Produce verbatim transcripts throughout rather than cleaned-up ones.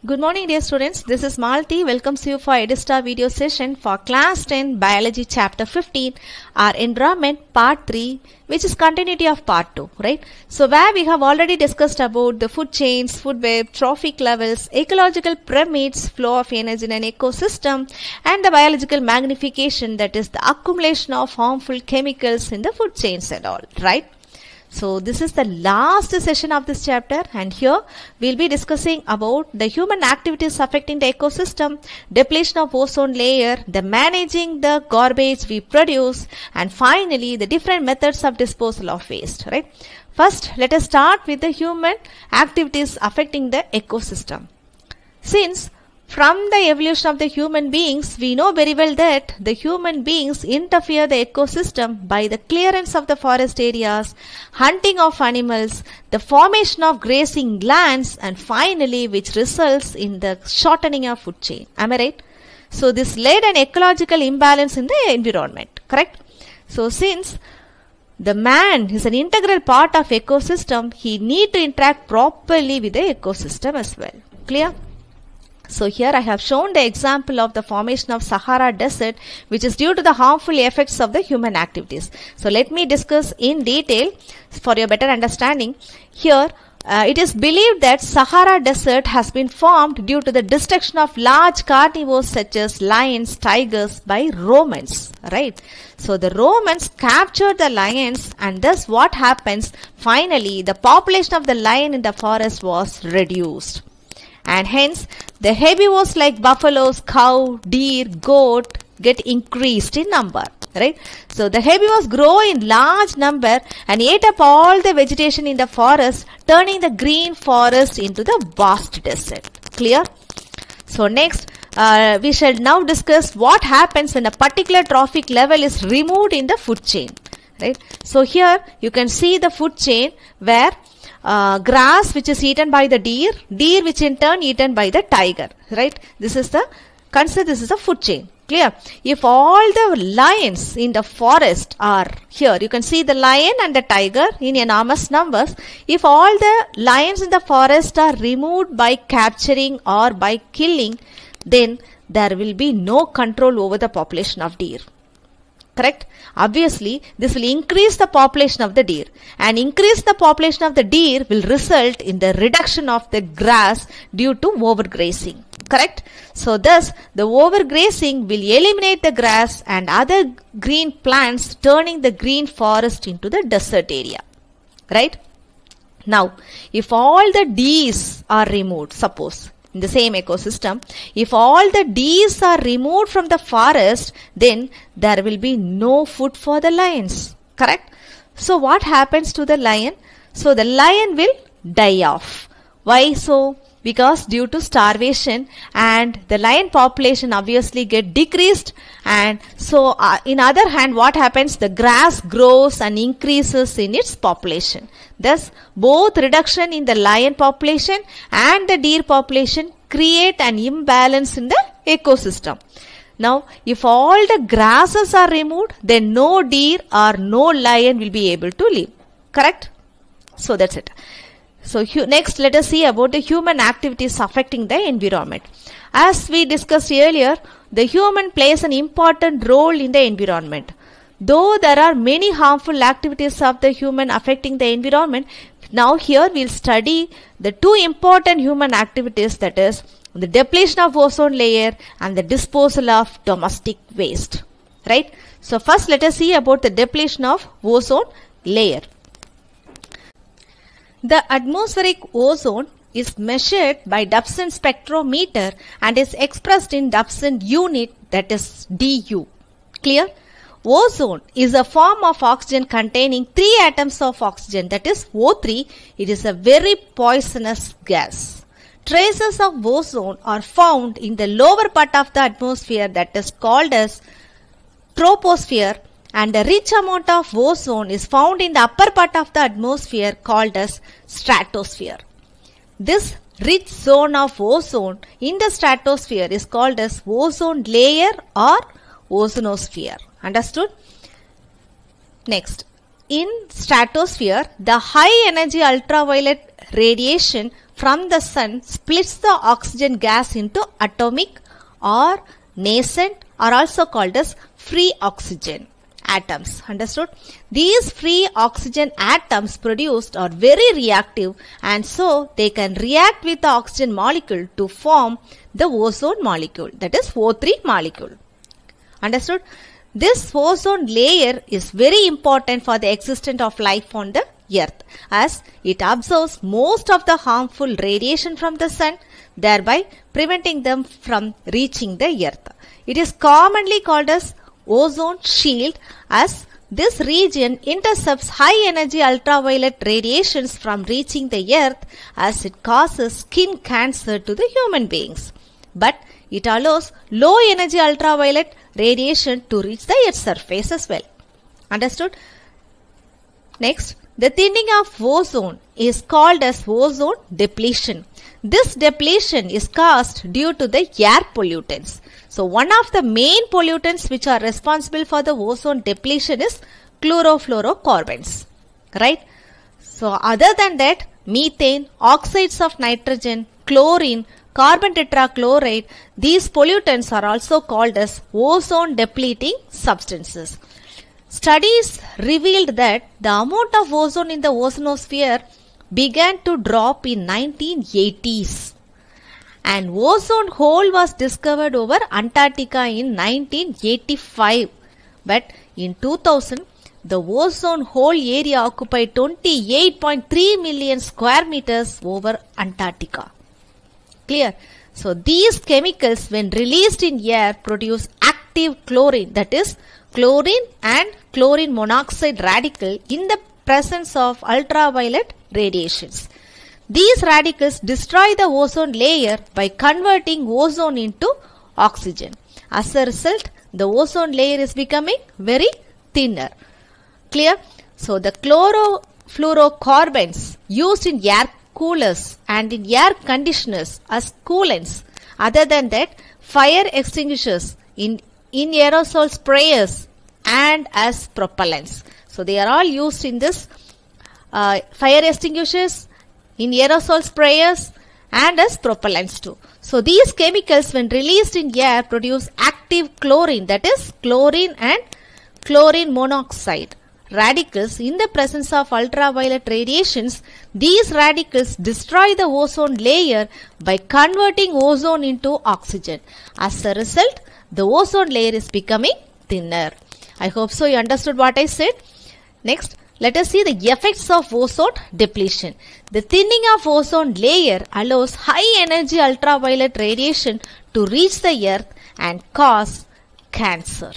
Good morning dear students, this is Malti, welcomes you for Edistar video session for class ten biology chapter fifteen, our environment part three, which is continuity of part two, right? So where we have already discussed about the food chains, food web, trophic levels, ecological pyramids, flow of energy in an ecosystem, and the biological magnification, that is the accumulation of harmful chemicals in the food chains and all, right? So this is the last session of this chapter, and here we'll be discussing about the human activities affecting the ecosystem, depletion of ozone layer, the managing the garbage we produce, and finally the different methods of disposal of waste, right? First, let us start with the human activities affecting the ecosystem. Since from the evolution of the human beings, we know very well that the human beings interfere the ecosystem by the clearance of the forest areas, hunting of animals, the formation of grazing lands, and finally which results in the shortening of food chain. Am I right? So this led an ecological imbalance in the environment, correct? So since the man is an integral part of ecosystem, he need to interact properly with the ecosystem as well. Clear? So here I have shown the example of the formation of Sahara Desert, which is due to the harmful effects of the human activities. So let me discuss in detail for your better understanding. Here uh, it is believed that Sahara Desert has been formed due to the destruction of large carnivores such as lions, tigers by Romans, right? So the Romans captured the lions, and thus what happens? Finally, the population of the lion in the forest was reduced. And hence, the herbivores like buffaloes, cow, deer, goat get increased in number, right? So the herbivores grow in large number and ate up all the vegetation in the forest, turning the green forest into the vast desert. Clear? So next, uh, we shall now discuss what happens when a particular trophic level is removed in the food chain, right? So here you can see the food chain where Uh, grass which is eaten by the deer, deer which in turn eaten by the tiger, right? This is the, consider this is a food chain. Clear? If all the lions in the forest are here, you can see the lion and the tiger in enormous numbers. If all the lions in the forest are removed by capturing or by killing, then there will be no control over the population of deer. Correct? Obviously, this will increase the population of the deer, and increase the population of the deer will result in the reduction of the grass due to overgrazing. Correct? So thus, the overgrazing will eliminate the grass and other green plants, turning the green forest into the desert area. Right? Now, if all the deers are removed, suppose, in the same ecosystem, if all the deers are removed from the forest, then there will be no food for the lions. Correct? So what happens to the lion? So the lion will die off. Why so? Because due to starvation, and the lion population obviously get decreased, and so uh, in other hand what happens? The grass grows and increases in its population. Thus both reduction in the lion population and the deer population create an imbalance in the ecosystem. Now if all the grasses are removed, then no deer or no lion will be able to live. Correct? So that's it. So next, let us see about the human activities affecting the environment. As we discussed earlier, the human plays an important role in the environment. Though there are many harmful activities of the human affecting the environment, now here we will study the two important human activities, that is the depletion of ozone layer and the disposal of domestic waste. Right? So first let us see about the depletion of ozone layer. The atmospheric ozone is measured by Dobson spectrometer and is expressed in Dobson unit, that is D U. Clear? Ozone is a form of oxygen containing three atoms of oxygen, that is O three. It is a very poisonous gas. Traces of ozone are found in the lower part of the atmosphere, that is called as troposphere, and a rich amount of ozone is found in the upper part of the atmosphere called as stratosphere. This rich zone of ozone in the stratosphere is called as ozone layer or ozonosphere. Understood? Next, in stratosphere, the high energy ultraviolet radiation from the sun splits the oxygen gas into atomic or nascent or also called as free oxygen atoms. Understood? These free oxygen atoms produced are very reactive, and so they can react with the oxygen molecule to form the ozone molecule, that is O three molecule. Understood? This ozone layer is very important for the existence of life on the earth, as it absorbs most of the harmful radiation from the sun, thereby preventing them from reaching the earth. It is commonly called as ozone shield, as this region intercepts high energy ultraviolet radiations from reaching the earth, as it causes skin cancer to the human beings. But it allows low energy ultraviolet radiation to reach the earth's surface as well. Understood? Next, the thinning of ozone is called as ozone depletion. This depletion is caused due to the air pollutants. So one of the main pollutants which are responsible for the ozone depletion is chlorofluorocarbons, right? So other than that, methane, oxides of nitrogen, chlorine, carbon tetrachloride, these pollutants are also called as ozone depleting substances. Studies revealed that the amount of ozone in the ozonosphere began to drop in nineteen eighties, and ozone hole was discovered over Antarctica in nineteen eighty-five, but in two thousand the ozone hole area occupied twenty-eight point three million square meters over Antarctica. Clear? So these chemicals, when released in air, produce active chlorine, that is chlorine and chlorine monoxide radical in the presence of ultraviolet radiations. These radicals destroy the ozone layer by converting ozone into oxygen. As a result, the ozone layer is becoming very thinner. Clear? So the chlorofluorocarbons used in air coolers and in air conditioners as coolants, other than that, fire extinguishers, in, in aerosol sprayers, and as propellants. So they are all used in this uh, fire extinguishers, in aerosol sprayers, and as propellants too. So these chemicals, when released in air, produce active chlorine, that is chlorine and chlorine monoxide radicals in the presence of ultraviolet radiations. These radicals destroy the ozone layer by converting ozone into oxygen. As a result, the ozone layer is becoming thinner. I hope so you understood what I said. Next, let us see the effects of ozone depletion. The thinning of ozone layer allows high energy ultraviolet radiation to reach the earth and cause cancer.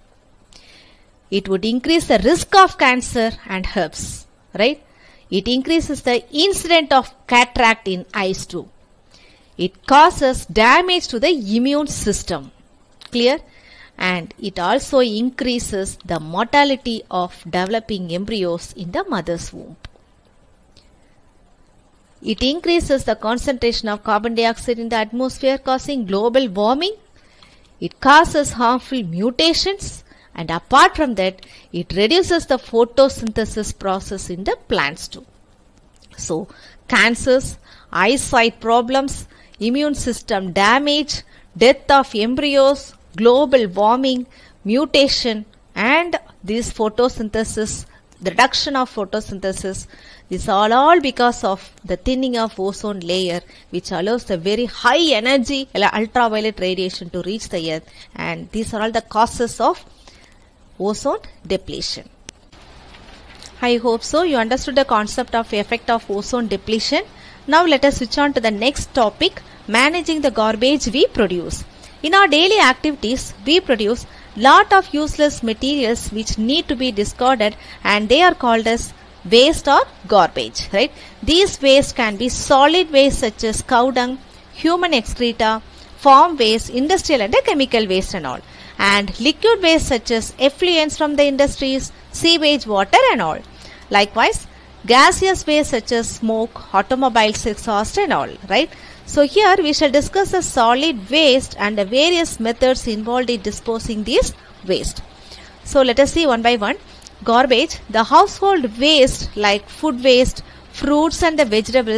It would increase the risk of cancer and herpes, right? It increases the incidence of cataract in eyes too. It causes damage to the immune system. Clear? And it also increases the mortality of developing embryos in the mother's womb. It increases the concentration of carbon dioxide in the atmosphere, causing global warming. It causes harmful mutations, and apart from that, it reduces the photosynthesis process in the plants too. So, cancers, eyesight problems, immune system damage, death of embryos, global warming, mutation, and this photosynthesis, the reduction of photosynthesis, this are all because of the thinning of ozone layer, which allows the very high energy ultraviolet radiation to reach the earth, and these are all the causes of ozone depletion. I hope so you understood the concept of effect of ozone depletion. Now let us switch on to the next topic, managing the garbage we produce. In our daily activities, we produce lot of useless materials which need to be discarded, and they are called as waste or garbage, right? These waste can be solid waste such as cow dung, human excreta, farm waste, industrial and chemical waste and all, and liquid waste such as effluents from the industries, sewage water and all. Likewise, gaseous waste such as smoke, automobiles exhaust and all, right? So here we shall discuss the solid waste and the various methods involved in disposing these waste. So let us see one by one. Garbage, the household waste like food waste, fruits and the vegetables,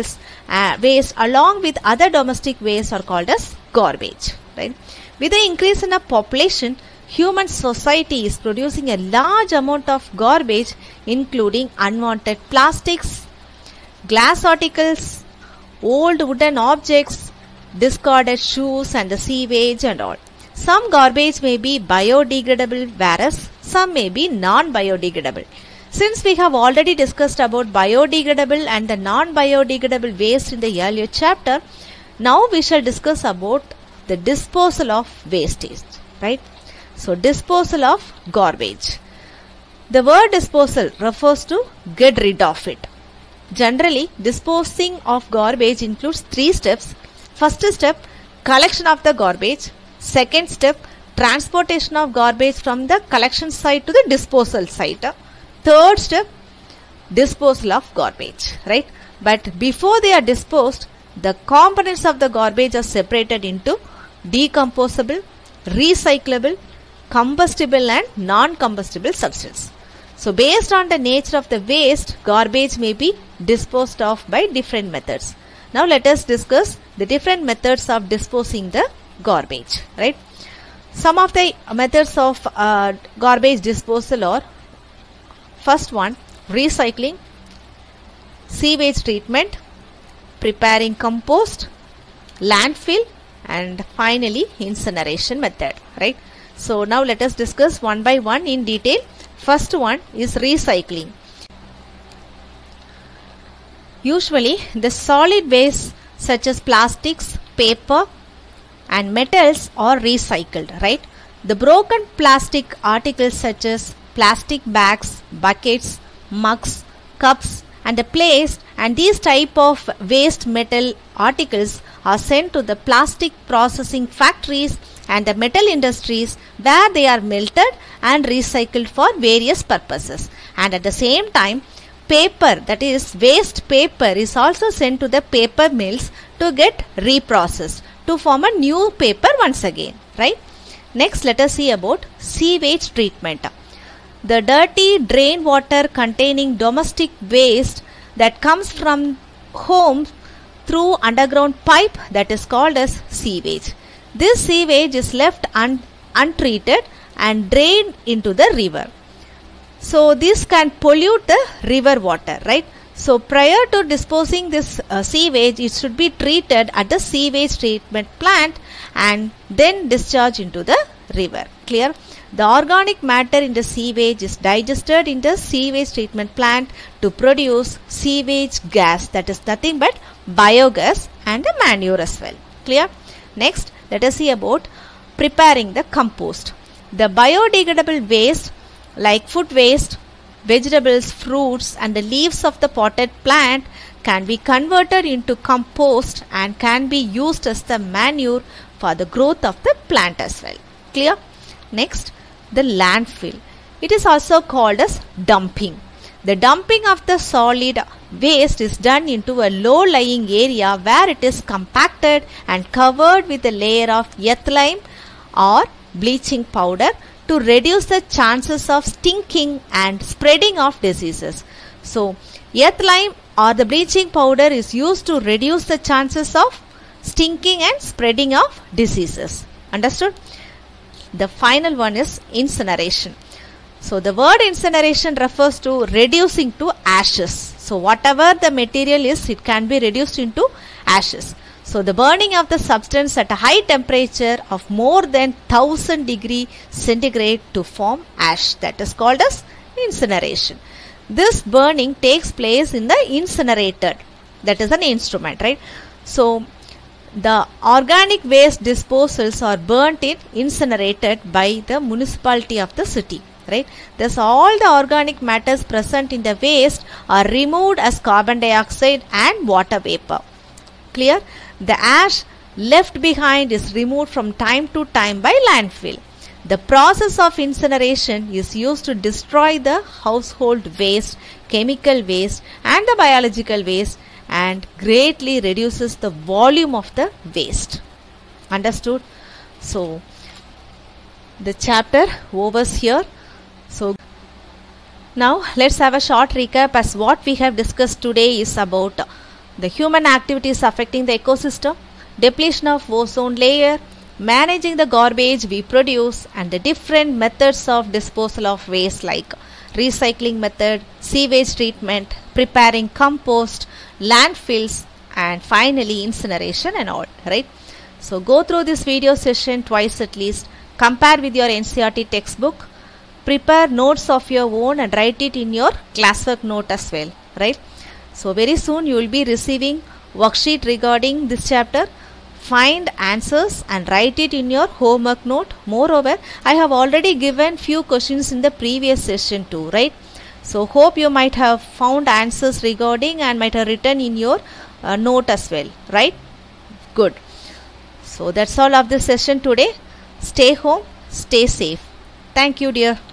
uh, waste along with other domestic waste are called as garbage, right? With the increase in a population, human society is producing a large amount of garbage, including unwanted plastics, glass articles, old wooden objects, discarded shoes and the sewage and all. Some garbage may be biodegradable, whereas some may be non-biodegradable. Since we have already discussed about biodegradable and the non-biodegradable waste in the earlier chapter, now we shall discuss about the disposal of wastage, right? So, disposal of garbage. The word disposal refers to get rid of it. Generally, disposing of garbage includes three steps. First step, collection of the garbage. Second step, transportation of garbage from the collection site to the disposal site. Third step, disposal of garbage, right? But before they are disposed, the components of the garbage are separated into decomposable, recyclable, combustible and non-combustible substance. So based on the nature of the waste, garbage may be disposed of by different methods. Now let us discuss the different methods of disposing the garbage, right? Some of the methods of uh, garbage disposal are: first one, recycling, sewage treatment, preparing compost, landfill, and finally incineration method, right? So now let us discuss one by one in detail. First one is recycling. Usually the solid waste such as plastics, paper and metals are recycled, right? The broken plastic articles such as plastic bags, buckets, mugs, cups and the plates and these type of waste metal articles are sent to the plastic processing factories and the metal industries where they are melted and recycled for various purposes. And at the same time, paper, that is waste paper, is also sent to the paper mills to get reprocessed to form a new paper once again, right? Next, let us see about sewage treatment. The dirty drain water containing domestic waste that comes from homes through underground pipe, that is called as sewage. This sewage is left un untreated and drained into the river. So this can pollute the river water, right? So prior to disposing this uh, sewage, it should be treated at the sewage treatment plant and then discharged into the river. Clear? The organic matter in the sewage is digested in the sewage treatment plant to produce sewage gas, that is nothing but biogas and the manure as well. Clear? Next, let us see about preparing the compost. The biodegradable waste like food waste, vegetables, fruits and the leaves of the potted plant can be converted into compost and can be used as the manure for the growth of the plant as well. Clear? Next, the landfill. It is also called as dumping. The dumping of the solid waste is done into a low-lying area where it is compacted and covered with a layer of ethylene or bleaching powder to reduce the chances of stinking and spreading of diseases. So, ethylene or the bleaching powder is used to reduce the chances of stinking and spreading of diseases. Understood? The final one is incineration. So, the word incineration refers to reducing to ashes. So, whatever the material is, it can be reduced into ashes. So, the burning of the substance at a high temperature of more than one thousand degree centigrade to form ash, that is called as incineration. This burning takes place in the incinerator, that is an instrument, right? So, the organic waste disposals are burnt in incinerated by the municipality of the city, right? Thus, all the organic matters present in the waste are removed as carbon dioxide and water vapor. Clear? The ash left behind is removed from time to time by landfill. The process of incineration is used to destroy the household waste, chemical waste and the biological waste and greatly reduces the volume of the waste. Understood? So, the chapter overs here. So, now let's have a short recap as what we have discussed today is about the human activities affecting the ecosystem, depletion of ozone layer, managing the garbage we produce, and the different methods of disposal of waste like recycling method, sewage treatment, preparing compost, landfills, and finally incineration and all, right? So go through this video session twice at least, compare with your N C E R T textbook, prepare notes of your own and write it in your classwork note as well, right? So very soon you will be receiving worksheet regarding this chapter. Find answers and write it in your homework note. Moreover, I have already given few questions in the previous session too, right? So hope you might have found answers regarding and might have written in your uh, note as well, right? Good. So that's all of this session today. Stay home, stay safe. Thank you, dear.